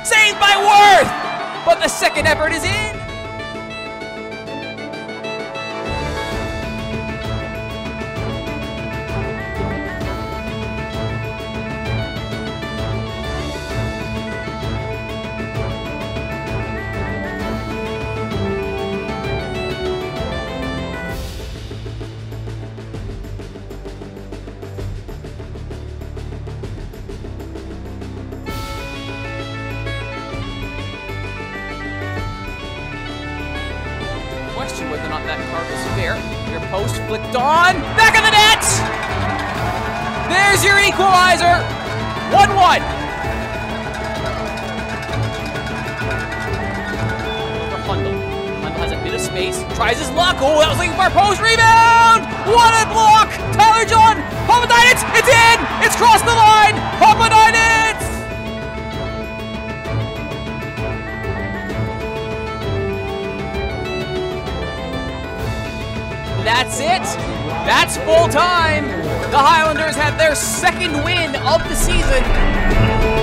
Saved by Worth! But the second effort is in. Question whether or not that card was fair. Your post flicked on. Back of the net! There's your equalizer. 1-1. For Hundle. Hundle has a bit of space. Tries his luck. Oh, that was looking for a post rebound. What a block. Tyler John. Papadidis. It's in. It's crossed the line. Papadidis. That's it. That's full time. The Highlanders have their second win of the season.